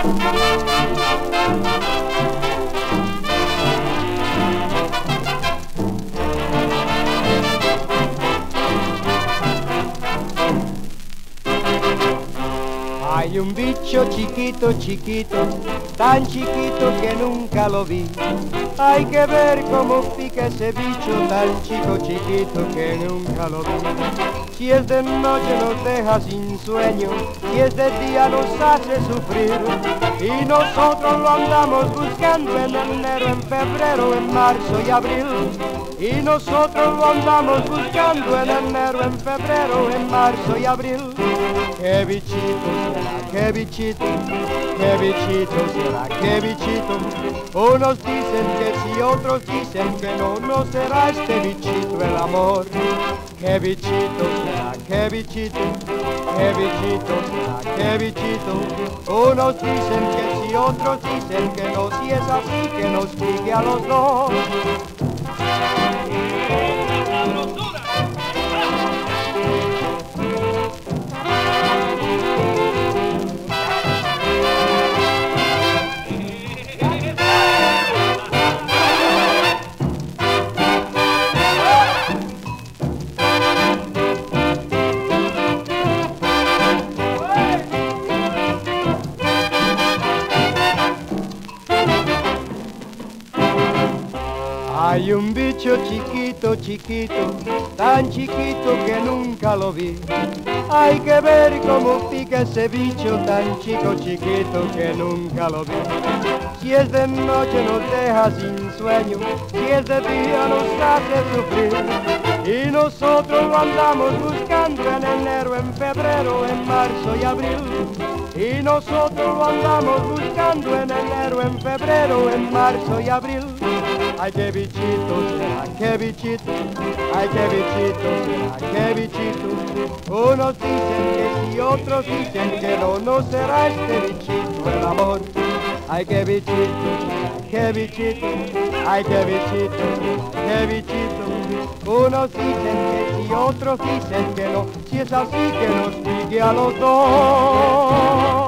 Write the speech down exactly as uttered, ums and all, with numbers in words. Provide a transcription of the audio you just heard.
Hay un bicho chiquito, chiquito, tan chiquito que nunca lo vi. Hay que ver cómo pica ese bicho tan chico, chiquito que nunca lo vi. Si es de noche nos deja sin sueño, si es de día nos hace sufrir. Y nosotros lo andamos buscando en enero, en febrero, en marzo y abril. Y nosotros lo andamos buscando en enero, en febrero, en marzo y abril. Qué bichito será, qué bichito, qué bichito será, qué bichito. Unos dicen que sí, otros dicen que no, no será este bichito el amor. Qué bichito será, qué bichito, qué bichito será, qué bichito. Unos dicen que sí, otros dicen que no, si es así que nos pique a los dos. Hay un bicho chiquito, chiquito, tan chiquito que nunca lo vi. Hay que ver cómo pica ese bicho tan chico, chiquito que nunca lo vi. Si es de noche nos deja sin sueño, si es de día nos hace sufrir. Y nosotros lo andamos buscando en enero, en febrero, en marzo y abril. Y nosotros lo andamos buscando en enero, en febrero, en marzo y abril. Ay, qué bichito será, qué bichito, ay, qué bichito será, qué bichito. Unos dicen que sí, otros dicen que no, no será este bichito el amor. Ay, qué bichito será, qué bichito, ay, qué bichito será, qué bichito. Unos dicen que sí, otros dicen que no, si es así que nos pique a los dos.